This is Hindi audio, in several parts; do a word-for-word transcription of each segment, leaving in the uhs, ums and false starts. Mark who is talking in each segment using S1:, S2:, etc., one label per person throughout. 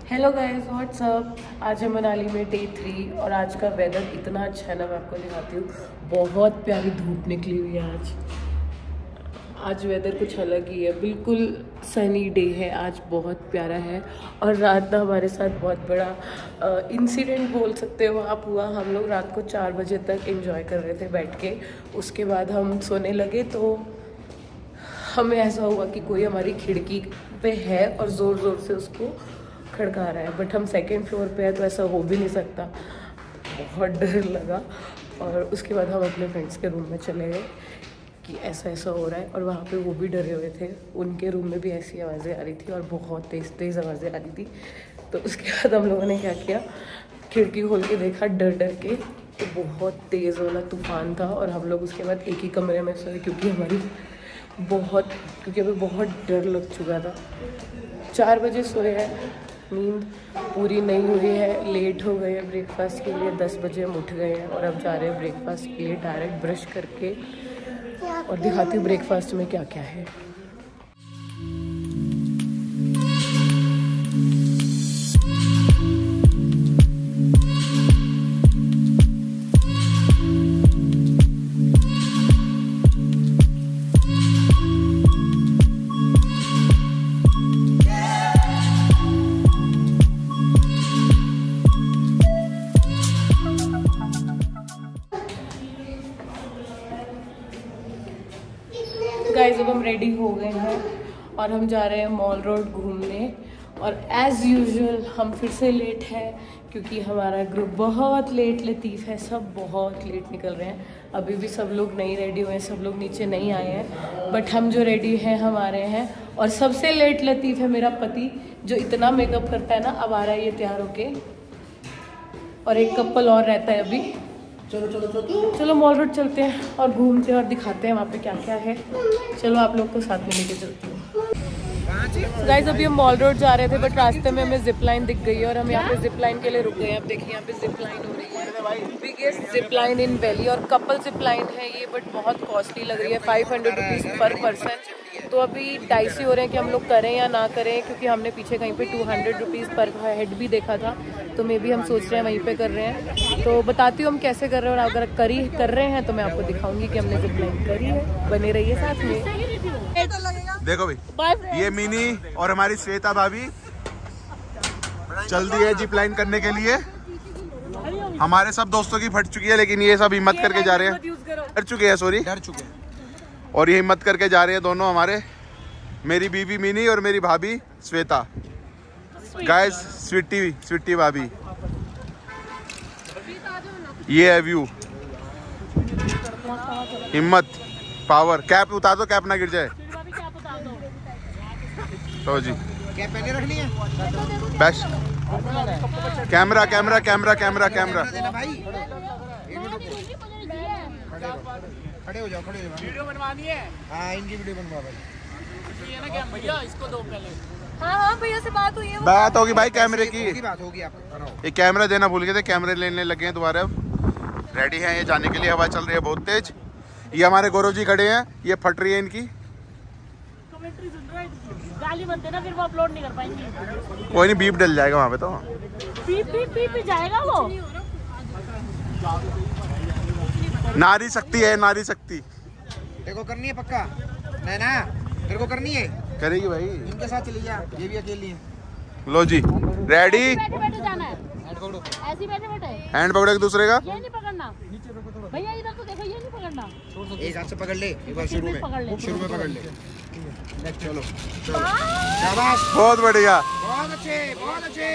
S1: Hello guys what's up. आज है मनाली में डे थ्री और आज का वेदर इतना अच्छा है ना, मैं आपको दिखाती हूँ। बहुत प्यारी धूप निकली हुई है आज। आज वेदर कुछ अलग ही है, बिल्कुल सनी डे है आज, बहुत प्यारा है। और रात ना हमारे साथ बहुत बड़ा इंसिडेंट बोल सकते हो आप हुआ। हम लोग रात को चार बजे तक एंजॉय कर रहे थे बैठ के। उसके बाद हम सोने लगे तो हमें ऐसा हुआ कि कोई हमारी खिड़की पे है और ज़ोर ज़ोर से उसको खड़का रहा है। बट हम सेकेंड फ्लोर पे है तो ऐसा हो भी नहीं सकता। बहुत डर लगा और उसके बाद हम अपने फ्रेंड्स के रूम में चले गए कि ऐसा ऐसा हो रहा है। और वहाँ पे वो भी डरे हुए थे, उनके रूम में भी ऐसी आवाज़ें आ रही थी और बहुत तेज़ तेज़ आवाज़ें आ रही थी। तो उसके बाद हम लोगों ने क्या किया, खिड़की खोल के देखा डर डर के, तो बहुत तेज़ वाला तूफान था। और हम लोग उसके बाद एक ही कमरे में सोए क्योंकि हमारी बहुत क्योंकि हमें बहुत डर लग चुका था। चार बजे सोए हैं, नींद पूरी नहीं हुई है, लेट हो गए हैं ब्रेकफास्ट के लिए। दस बजे हम उठ गए हैं और अब जा रहे हैं ब्रेकफास्ट के लिए डायरेक्ट ब्रश करके। और दिखाती हूँ ब्रेकफास्ट में क्या क्या है। गाइस अब हम रेडी हो गए हैं और हम जा रहे हैं मॉल रोड घूमने। और एज़ यूजुअल हम फिर से लेट हैं क्योंकि हमारा ग्रुप बहुत लेट, लतीफ़ है, सब बहुत लेट निकल रहे हैं। अभी भी सब लोग नहीं रेडी हुए हैं, सब लोग नीचे नहीं आए हैं। बट हम जो रेडी हैं हम आ रहे हैं। और सबसे लेट लतीफ़ है मेरा पति, जो इतना मेकअप करता है ना, अब आ रहा है ये तैयार होके। और एक कपल और रहता है अभी। चलो चलो चलो चलो मॉल रोड चलते हैं और घूमते हैं और दिखाते हैं वहाँ पे क्या क्या है। चलो आप लोग को साथ में लेके चलती हूँ। गाइस अभी हम मॉल रोड जा रहे थे बट रास्ते में हमें जिप लाइन दिख गई है और हम यहाँ पे जिप लाइन के लिए रुक गए हैं। अब देखिए यहाँ पे जिप लाइन हो रही है, biggest zip line in valley. और कपल जिप लाइन है ये, बट बहुत कॉस्टली लग रही है, five hundred rupees per person. तो अभी डाइसी हो रहे हैं कि हम लोग करें या ना करें, क्योंकि हमने पीछे कहीं पे two hundred rupees per head भी देखा था। तो मे भी हम सोच रहे हैं वहीं पे कर रहे हैं। तो बताती हूँ हम कैसे कर रहे हैं, और अगर करी कर रहे हैं तो मैं आपको दिखाऊंगी कि हमने जिप लाइन करी है। बने रहिए साथ में।
S2: देखो भाई, ये मिनी और हमारी श्वेता भाभी चल दी है जिप लाइन करने के लिए। हमारे सब दोस्तों की फट चुकी है, लेकिन ये सब हिम्मत करके जा रहे हैं, डर चुके हैं, सॉरी डर चुके हैं। और ये हिम्मत करके जा रहे हैं दोनों हमारे, मेरी बीवी मिनी और मेरी भाभी श्वेता। गाइस स्वीटी स्वीटी भाभी, ये है व्यू, हिम्मत, पावर। कैप उतार दो, कैप ना गिर जाए। तो जी कैप पहने रखनी है। Best camera camera camera camera camera खड़े हो जाओ, खड़े हो जाओ। वीडियो बनवानी है। हाँ इनकी वीडियो बनवा भाई। ये ना क्या भैया, इसको दो पहले। हाँ हाँ भैया से बात हुई है, बात होगी भाई कैमरे की बात होगी। आपको ये कैमरा देना भूल गए थे, कैमरे लेने लगे हैं दोबारा। अब रेडी हैं ये जाने के लिए। हवा चल रही है बहुत तेज। ये हमारे गौरव जी खड़े हैं, ये फट रही है इनकी। कमेंट्री सुन रहा है, गाली मत देना, फिर वो अपलोड नहीं कर पाएंगे। कोई नहीं, बीप डल जाएगा वहाँ पे। तो बीप बीप बीप जाएगा वो। नारी शक्ति है, नारी शक्ति।
S3: तेरे को करनी है पक्का? नहीं ना, तेरे को करनी है।
S2: करेगी भाई,
S3: इनके साथ चली जा, ये भी अकेली है।
S2: लो जी रेडी।
S4: बैठे बैठे जाना है, हैंड पकड़ो, ऐसे बैठे बैठे
S2: हैंड पकड़ो एक दूसरे का।
S4: ये नहीं पकड़ना भैया, इधर तो देखो, ये नहीं पकड़ना।
S3: एक हाथ से पकड़ ले, एक बार शुरू में शुरू में पकड़ ले। चलो चलो, शाबाश,
S2: बहुत बढ़िया,
S3: बहुत अच्छे, बहुत अच्छे।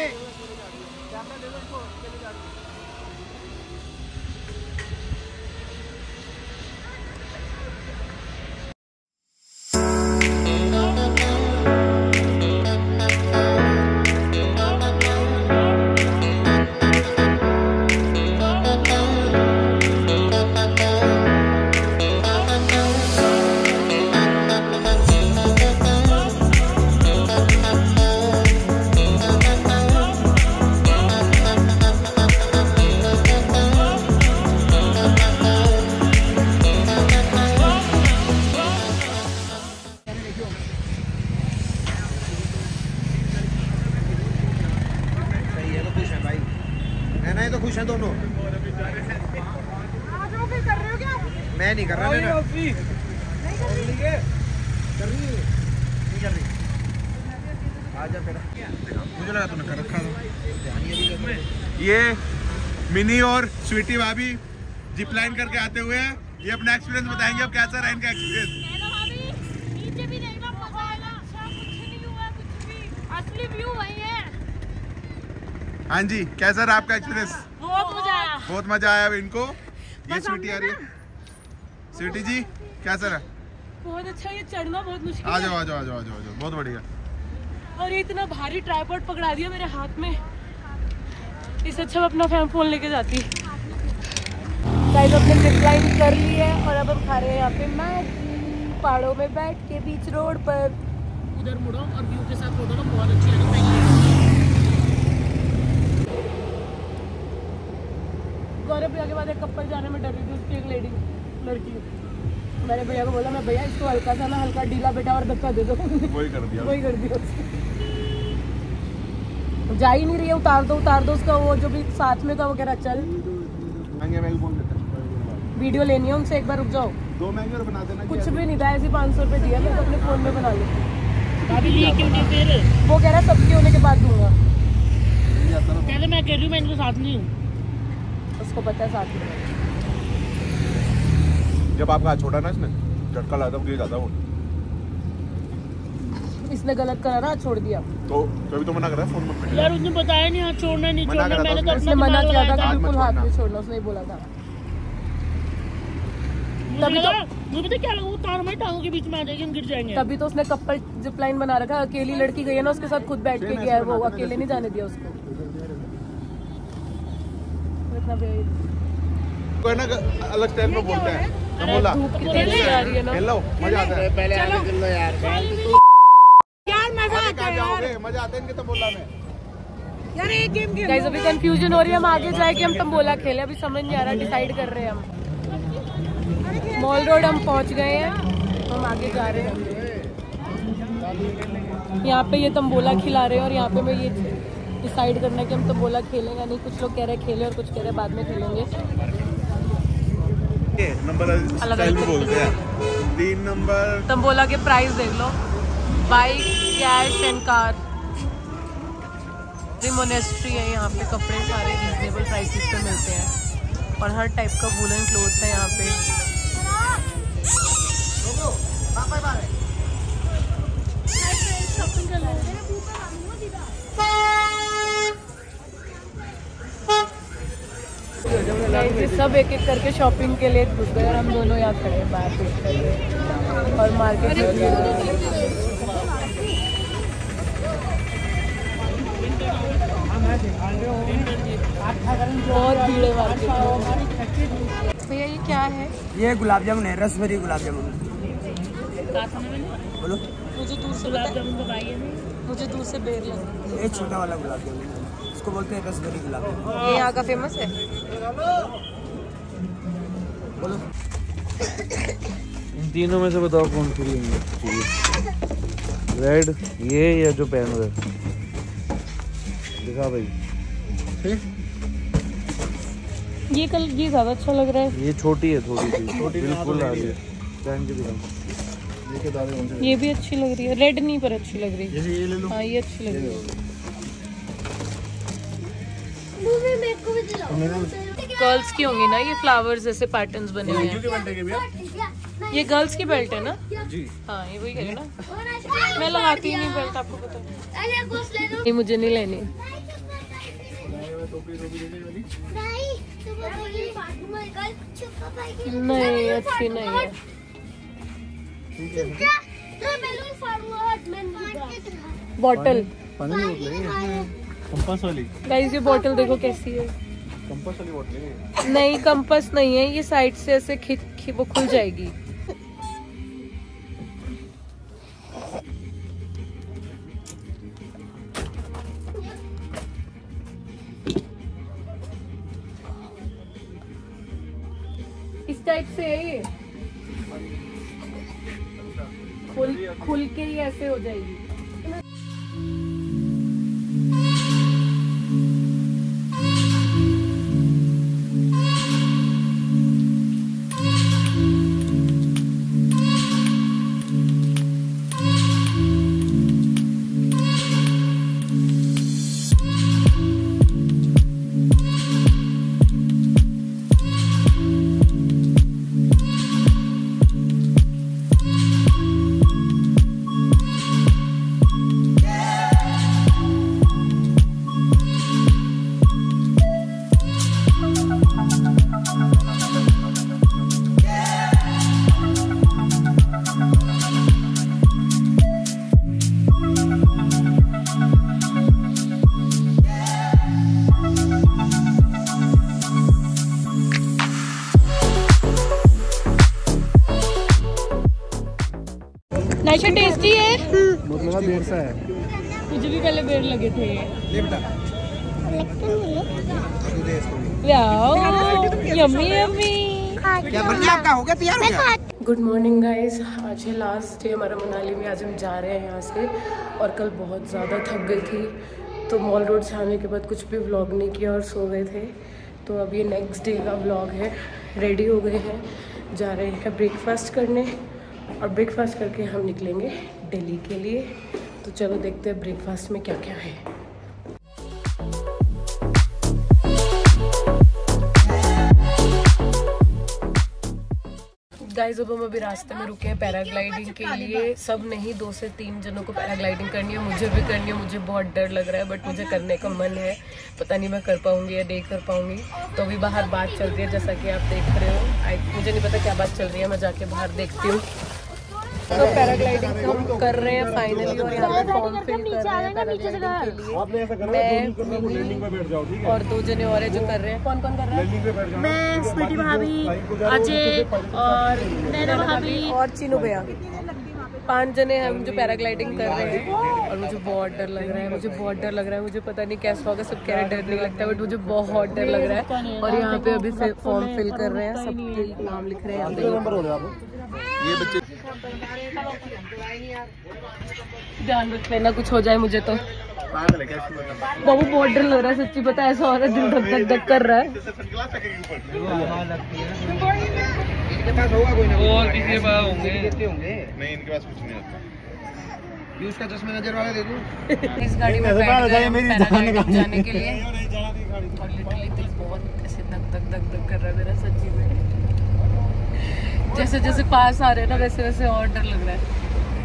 S3: खुश हैं दोनों। मैं नहीं कर रहा, मैं नहीं कर रही नहीं कर रही। आजा फिर, मुझे लगा तूने कर रखा था।
S2: ये मिनी और स्वीटी भाभी जिप लाइन करके आते हुए हैं, ये अपना एक्सपीरियंस बताएंगे अब कैसा रहा इनका एक्सपीरियंस।
S4: नीचे भी देखना मजा आएगा, कुछ नहीं हुआ, कुछ भी असली व्यू वही है।
S2: हाँ जी, कैसा रहा आपका एक्सपीरियंस?
S4: बहुत मजा आया,
S2: बहुत मजा आया इनको। ये स्वीटी आ रही है। स्वीटी जी कैसा रहा?
S1: बहुत अच्छा, ये चढ़ना बहुत मुश्किल
S2: आ जाओ आ जाओ आ जाओ आ जाओ, बहुत बढ़िया।
S1: और ये इतना भारी ट्राइपॉड पकड़ा दिया मेरे हाथ में, इससे अच्छा मैं अपना फोन लेके जाती। गाइस अपने जिप लाइन कर ली है और अब हम खा रहे हैं यहाँ पे मैगी, पहाड़ों में बैठ के बीच रोड पर।
S4: उधर मुड़ो और व्यू के साथ फोटो लो, बहुत अच्छी लगी।
S1: गौरव भैया के बाद एक कपल जाने में डर रही थी, उसकी एक लेडी लड़की। मैंने भैया को बोला, मैं भैया इसको हल्का सा ना हल्का ढीला बेटा और धक्का दे दो। वही कर दिया वही कर दिया जा ही नहीं रही है, उतार दो उतार दो उसका वो जो भी साथ में था वो कह रहा चल। वीडियो लेनी है उनसे, एक बार रुक जाओ।
S2: दो महंगे और बना देना।
S1: कुछ भी नहीं था, ऐसे पाँच सौ रुपये दिया, मैं तो अपने फोन में बना लेती।
S4: अभी लिए क्यों नहीं फिर?
S1: वो कह रहा सबके होने के बाद दूंगा।
S4: कहते मैं कह रही हूँ मैं इनको साथ नहीं हूँ,
S1: उसको पता है साथ में।
S2: जब आपका हाथ छोड़ा ना इसने झटका लगा था, गिर जाता वो।
S1: इसने गलत करा ना, छोड़ दिया।
S2: तो कभी तो मना करा फोन में
S4: यार उसने बताया नहीं हाथ छोड़ना नहीं छोड़ना, मैंने तो
S1: उसने मना किया था कि बिल्कुल हाथ नहीं छोड़ना, उसने बोला था।
S4: तभी तो मुझे पता क्या लगा, वो तार में टांगों के बीच में आ जाएगी, हम गिर जाएंगे।
S1: तभी तो उसने कपल जिप लाइन बना रखा, अकेली लड़की गई है ना उसके साथ खुद बैठ के गया है, वो अकेले नहीं जाने दिया उसको।
S2: कोई ना अलग स्टाइल में बोलते हैं, बोला हेलो मजा आता है। पहले आगे चल लो यार,
S1: यार मजा आता है यार,
S2: मजा आता है इनके तंबोला में
S1: यार। एक गेम खेल गाइस, अभी कंफ्यूजन हो रही है, हम आगे जाए कि हम तंबोला खेले, अभी समझ नहीं आ रहा, डिसाइड कर रहे हैं हम। मॉल रोड हम पहुंच गए हैं, हम आगे जा रहे हैं। यहाँ पे ये तंबोला खिला रहे हैं और यहाँ पे मैं ये डिसाइड करना है कि हम तंबोला खेलेंगे नहीं। कुछ लोग कह रहे हैं खेले और कुछ कह रहे हैं बाद में खेलेंगे।
S2: नंबर स्टाइल में बोलते हैं। तीन नंबर
S1: तंबोला के प्राइस देख लो, बाइक, कैश एंड कार। ये मोनेस्ट्री है, यहाँ पे कपड़े सारे रीजनेबल प्राइसेस पे मिलते हैं और हर टाइप का वूलन क्लोथ्स है यहाँ पे। ये सब एक एक करके शॉपिंग के लिए घुस गए और हम दोनों यहाँ खड़े हैं बाहर देख कर रहे और मार्केट में भीड़ बहुत भीड़ है मार्केट में। भैया ये क्या है?
S3: ये गुलाब जामुन है, रसभरी गुलाब जामुन। बोलो।
S1: मुझे दूर से
S4: गुलाब जामुन बताइए,
S1: मुझे दूर से बेर लग।
S3: ये छोटा वाला गुलाब जामुन, इसको बोलते हैं रसभरी गुलाब जामुन।
S1: ये यहाँ का फेमस है।
S3: बोलो।
S5: इन तीनों में से बताओ कौन सी लेंगे? रेड, ये या जो पेन है? दिखा भाई।
S1: ये कल ये ज्यादा अच्छा लग रहा है।
S5: ये छोटी है थोड़ी सी, बिल्कुल आ रही है। पहन के दिखाओ।
S1: ये भी अच्छी लग रही है, रेड नहीं पर अच्छी लग रही है।
S2: ये ले लो।
S1: हाँ ये अच्छी लग रही है। गर्ल्स की होंगी ना ये, फ्लावर्स जैसे पैटर्न्स बने हुए हैं। ये गर्ल्स की बेल्ट है ना जी? हाँ ये वही है ना। मैं लगाती ही नहीं बेल्ट, आपको पता है। ये मुझे नहीं लेनी। नहीं अच्छी नहीं है। बॉटल
S5: कंपास वाली।
S1: गाइस ये बॉटल देखो कैसी है।
S5: कंपास वाली बॉटल है?
S1: नहीं कंपास नहीं है, ये साइड से ऐसे खिंच खि, वो खुल जाएगी। इस टाइप से है ये, खुल खुल के ही ऐसे हो जाएगी।
S4: पे टेस्टी है।
S5: मतलब बेर सा है।
S4: मुझे भी पहले बेर लगे थे।
S3: ले बेटा
S4: यम्मी यम्मी।
S3: क्या बन गया आपका? हो गया तैयार हो गया?
S1: गुड मॉर्निंग गाइज, आज है लास्ट डे हमारा मनाली में। आज हम जा रहे हैं यहाँ से और कल बहुत ज़्यादा थक गई थी तो मॉल रोड से आने के बाद कुछ भी व्लॉग नहीं किया और सो गए थे। तो अब ये नेक्स्ट डे का व्लॉग है। रेडी हो गए हैं, जा रहे हैं ब्रेकफास्ट करने और ब्रेकफास्ट करके हम निकलेंगे दिल्ली के लिए। तो चलो देखते हैं ब्रेकफास्ट में क्या क्या है। गाइस अब हम अभी रास्ते में रुके हैं पैराग्लाइडिंग के लिए। सब नहीं, दो से तीन जनों को पैराग्लाइडिंग करनी है। मुझे भी करनी है, मुझे बहुत डर लग रहा है बट मुझे करने का मन है। पता नहीं मैं कर पाऊंगी या नहीं कर पाऊंगी। तो अभी बाहर बात चल रही है जैसा कि आप देख रहे हो। आई मुझे नहीं पता क्या बात चल रही है, मैं जाके बाहर देखती हूँ। तो पैराग्लाइडिंग हम कर रहे हैं फाइनली और यहाँ पे फॉर्म फिल कर रहे हैं पैराग्लाइडिंग के लिए। मैं और दो जने और है जो कर रहे हैं। कौन कौन कर रहा है?
S4: मैं, स्वीटी भाभी, अजय और नैना भाभी
S1: और चीनू भैया। पांच जने हम जो पैराग्लाइडिंग कर रहे हैं और मुझे बहुत डर लग रहा है। मुझे बहुत डर लग रहा है। मुझे पता नहीं कैसा होगा, सब कह रहे डर नहीं लगता है बट मुझे बहुत डर लग रहा है। और यहाँ पे अभी फॉर्म फिल कर रहे हैं, सबके नाम लिख रहे हैं।
S2: ये बच्चे
S1: ध्यान रख लेना कुछ हो जाए मुझे तो। बाबू बहुत डर लग रहा है सच्ची, पता है ऐसा हो रहा है, दिल धक धक धक कर रहा है।
S3: इनके पास होगा कोई ना
S5: और किसी के पास होंगे?
S3: होंगे
S2: नहीं, इनके पास कुछ नहीं होता।
S3: यूज का चश्मा नजर वाला दे दूं?
S1: इस गाड़ी में बैठ गए पैराग्लाइडिंग जाने के लिए और लिटरली दिल बहुत ऐसे धक धक धक धक कर रहा है मेरा सच्ची में। जैसे जैसे पास आ रहे हैं ना वैसे वैसे और डर लग रहा है।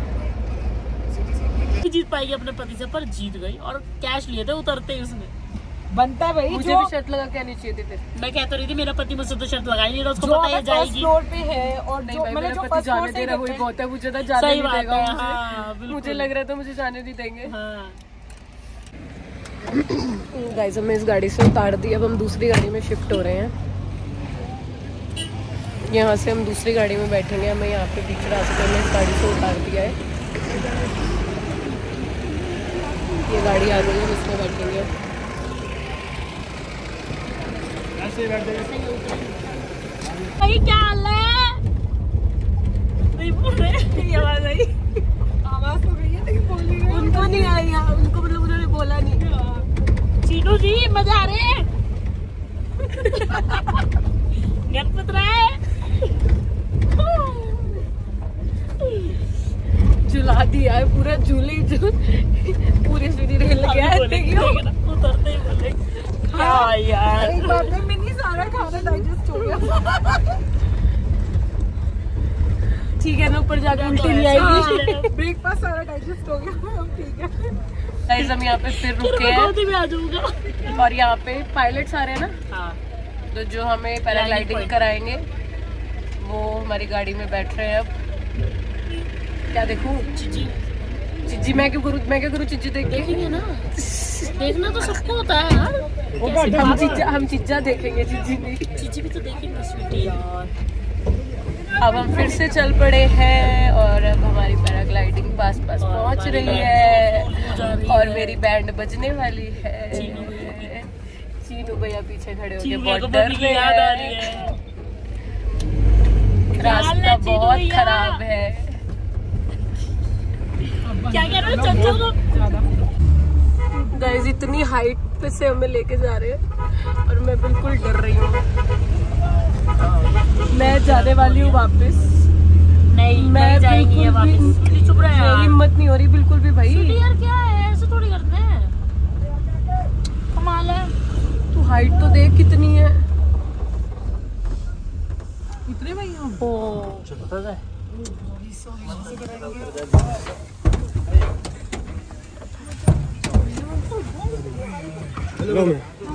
S4: जीत पाएगी अपने पति से, पर जीत गई और कैश लिए थे उतरते ही उसने।
S1: बनता है भाई, मुझे भी शर्त लगा के आनी चाहिए थी फिर।
S4: मैं कहता रही थी मेरा पति मुझसे तो शर्त लगाई नहीं, उसको पता है जाएगी।
S1: फ्लोर पे है और नहीं भाई मेरा पति जाने दे रहा है, वही बहुत है। मुझे तो जाने नहीं देगा मुझे, मुझे लग रहा था मुझे जाने नहीं देंगे। गाइस हमें इस गाड़ी से उतार दिया, अब हम दूसरी गाड़ी में शिफ्ट हो रहे हैं। यहाँ से हम दूसरी गाड़ी में बैठेंगे। हमें यहाँ पे बीच रास्ते में इस गाड़ी से उतार दिया है। ये गाड़ी आ गई है, इसमें बैठेंगे।
S4: भाई क्या हाल है? नहीं बोल रहे, आवाज आई, आवाज तो गई है लेकिन बोल नहीं रहे।
S1: उनको नहीं आई यहाँ, उनको मतलब उन्होंने बोला नहीं।
S4: चीनू जी मजा आ रहे हैं? गणपत रहा है
S1: झुला दिया है पूरा, झूले झूल पूरी सीधी रेल गया है।
S4: उतरते ही बोले हाँ यार
S1: एक बार में मिनी सारा खाना डाइजेस्ट हो गया। ठीक है ना, ऊपर जाकर उल्टी नहीं आएगी। ब्रेकफास्ट सारा डाइजेस्ट हो गया, ठीक है। गाइस हम यहाँ पे फिर रुके हैं
S4: आ जाऊंगा।
S1: और यहाँ पे पायलट्स आ रहे हैं ना,
S4: हाँ
S1: तो जो हमें पैराग्लाइडिंग कराएंगे वो हमारी गाड़ी में बैठ रहे हैं। अब क्या देखूं?
S4: चिज्जी
S1: चिज्जी मैं क्यों करूँ? मैं क्या करूँ? चिज्जी देख
S4: देखेंगे ना, देखना तो सबको होता है यार।
S1: हम चिज्जा हम चिज्जा देखेंगे, चिज्जी नहीं।
S4: चिज्जी भी तो देखेंगे स्वीटी यार।
S1: अब हम फिर से चल पड़े हैं और अब हमारी पैराग्लाइडिंग पास पास पहुंच रही है और मेरी बैंड बजने वाली है। चीनू भैया पीछे खड़े होके बहुत डर रहे हैं। रास्ता बहुत खराब है।
S4: क्या कह रहे हो? चल चल
S1: गाइस इतनी हाइट पे से हमें लेके जा रहे हैं और मैं बिल्कुल डर रही हूँ। मैं जाने वाली हूँ वापस।
S4: नहीं मैं जाएंगी वापस। चुप रहे
S1: मेरी हिम्मत नहीं हो रही बिल्कुल भी भाई।
S4: यार क्या है, ऐसे थोड़ी करते हैं, कमाल है।
S1: तू हाइट तो देख कितनी है। इतने भाई हम
S4: पता है
S5: हेलो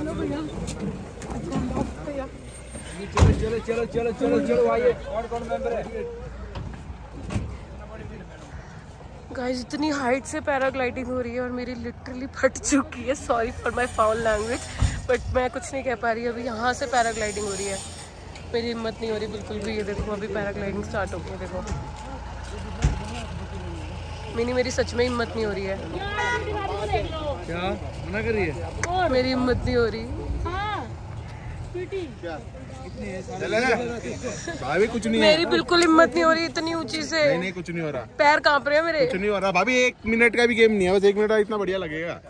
S3: चलो चलो चलो चलो चलो आइए। और कौन मेंबर है?
S1: गाइस इतनी हाइट से पैराग्लाइडिंग हो रही है और मेरी लिटरली फट चुकी है। Sorry for my foul language but मैं कुछ नहीं कह पा रही। अभी यहाँ से पैराग्लाइडिंग हो रही है, मेरी हिम्मत नहीं हो रही बिल्कुल भी। ये देखो अभी पैराग्लाइडिंग स्टार्ट हो गई है। देखो मिनी मेरी सच में हिम्मत नहीं हो रही है।
S5: क्या मना कर रही है?
S1: मेरी हिम्मत नहीं हो रही।
S2: भाभी कुछ नहीं
S1: मेरी बिल्कुल हिम्मत नहीं हो रही इतनी ऊंची से।
S2: नहीं नहीं कुछ नहीं हो रहा,
S1: पैर कांप रहे हैं मेरे।
S2: कुछ नहीं हो रहा भाभी, एक मिनट का भी गेम नहीं है, बस एक मिनट इतना बढ़िया लगेगा।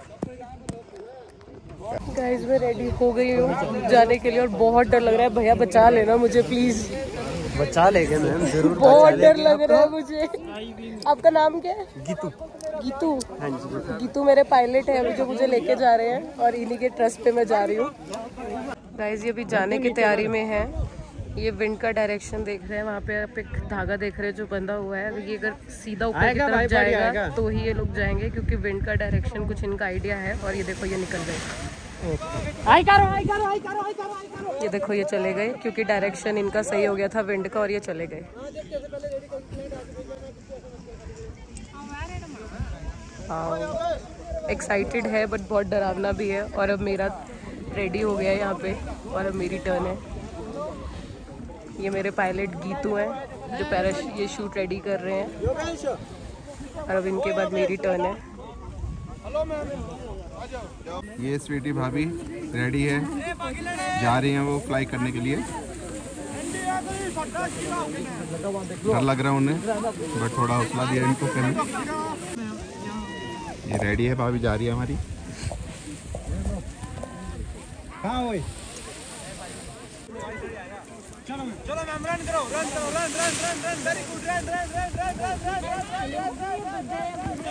S1: गाइस मैं रेडी हो गई हूँ जाने के लिए और बहुत डर लग रहा है। भैया बचा लेना मुझे प्लीज।
S5: बचा लेंगे मैम, जरूर
S1: बहुत डर लग रहा है मुझे। आपका नाम क्या है?
S5: गीतू।
S1: गीतू?
S5: हाँ जी।
S1: गीतू मेरे पायलट है जो मुझे लेके जा रहे हैं और इन्हीं के ट्रस्ट पे मैं जा रही हूँ। गाइस ये भी जाने की तैयारी में है। ये विंड का डायरेक्शन देख रहे हैं, वहाँ पे आप एक धागा देख रहे हैं जो बंधा हुआ है। ये अगर सीधा ऊपर की तरफ जाएगा तो ही ये लोग जाएंगे, क्योंकि विंड का डायरेक्शन कुछ इनका आइडिया है। और ये देखो ये निकल गए।
S4: आई करो आई करो आई करो आई करो आई करो।
S1: ये देखो ये चले गए, क्योंकि डायरेक्शन इनका सही हो गया था विंड का, और ये चले गए। एक्साइटेड है बट बहुत डरावना भी है। और अब मेरा रेडी हो गया है यहाँ पे और अब मेरी टर्न है। ये मेरे पायलट गीतू हैं जो पैरा ये शूट रेडी कर रहे हैं और अब इनके बाद मेरी टर्न है।
S2: ये स्वीटी भाभी रेडी है, जा रही हैं वो फ्लाई करने के लिए। डर लग रहा है उन्हें बट थोड़ा हौसला दिया इनको करने। ये रेडी है, भाभी जा रही है हमारी।
S5: हाँ वही
S3: चलो चलो मैम, रन करो रन करो run run run run very good run run run run run run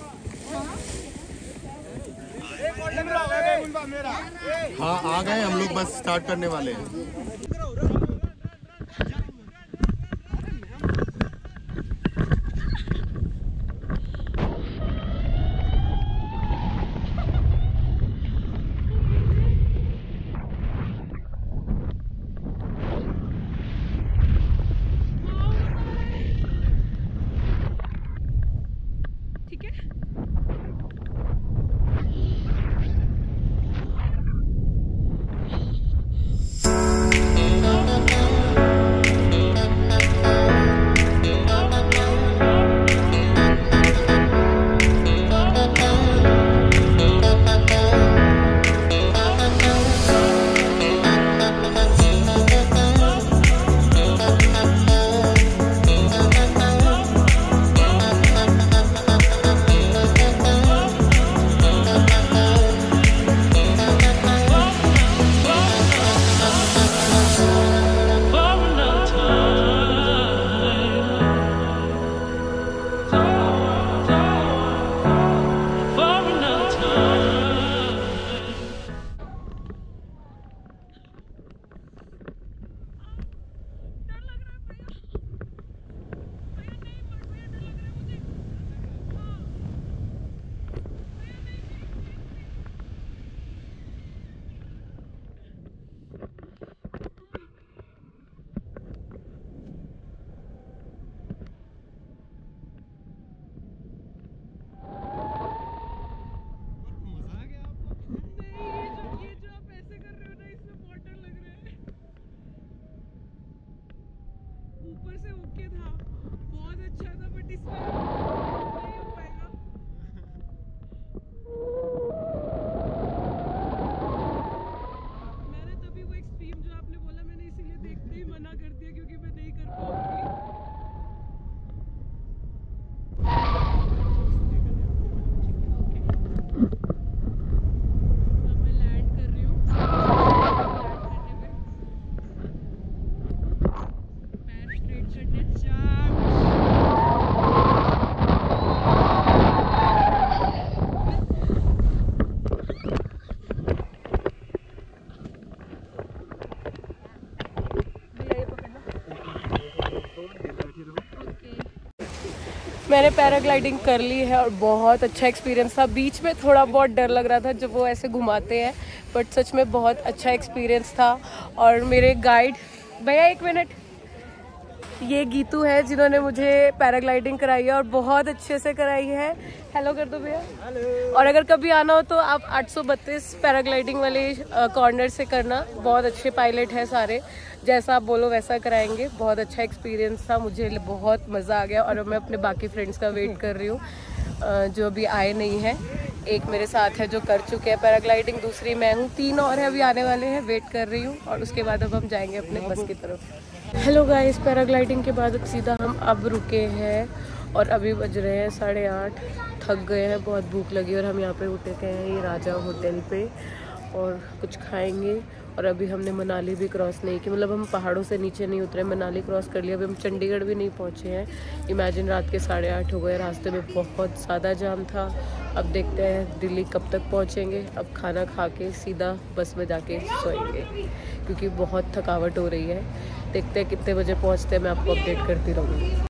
S3: run.
S2: हाँ आ गए हम लोग, बस स्टार्ट करने वाले हैं।
S1: ऊपर से ओके था, बहुत अच्छा था, बट इसमें नहीं हो पाएगा। मैंने तभी वो एक्सट्रीम जो आपने बोला, मैंने इसीलिए देखते ही मना कर दिया क्योंकि मैं नहीं कर पाऊंगी। मैंने पैराग्लाइडिंग कर ली है और बहुत अच्छा एक्सपीरियंस था। बीच में थोड़ा बहुत डर लग रहा था जब वो ऐसे घुमाते हैं, बट सच में बहुत अच्छा एक्सपीरियंस था। और मेरे गाइड भैया एक मिनट, ये गीतू है जिन्होंने मुझे पैराग्लाइडिंग कराई है और बहुत अच्छे से कराई है। हेलो कर दो भैया। और अगर कभी आना हो तो आप आठ सौ बत्तीस पैराग्लाइडिंग वाले कॉर्नर से करना, बहुत अच्छे पायलट है सारे, जैसा आप बोलो वैसा कराएंगे। बहुत अच्छा एक्सपीरियंस था, मुझे बहुत मज़ा आ गया। और मैं अपने बाकी फ्रेंड्स का वेट कर रही हूँ जो अभी आए नहीं है। एक मेरे साथ है जो कर चुके हैं पैराग्लाइडिंग, दूसरी मैं हूँ, तीन और है अभी आने वाले हैं, वेट कर रही हूँ। और उसके बाद अब हम जाएंगे अपने बस की तरफ। हेलो गाइस, पैराग्लाइडिंग के बाद अब सीधा हम अब रुके हैं और अभी बज रहे हैं साढ़े आठ। थक गए हैं, बहुत भूख लगी और हम यहाँ पे उठे गए हैं ये राजा होटल पे और कुछ खाएंगे। और अभी हमने मनाली भी क्रॉस नहीं की, मतलब हम पहाड़ों से नीचे नहीं उतरे, मनाली क्रॉस कर लिया। अभी हम चंडीगढ़ भी नहीं पहुँचे हैं। इमेजिन रात के साढ़े आठ हो गए, रास्ते में बहुत ज़्यादा जाम था। अब देखते हैं दिल्ली कब तक पहुँचेंगे। अब खाना खा के सीधा बस में जाके सोएंगे क्योंकि बहुत थकावट हो रही है। देखते हैं कितने बजे पहुँचते हैं, मैं आपको अपडेट करती रहूँगी।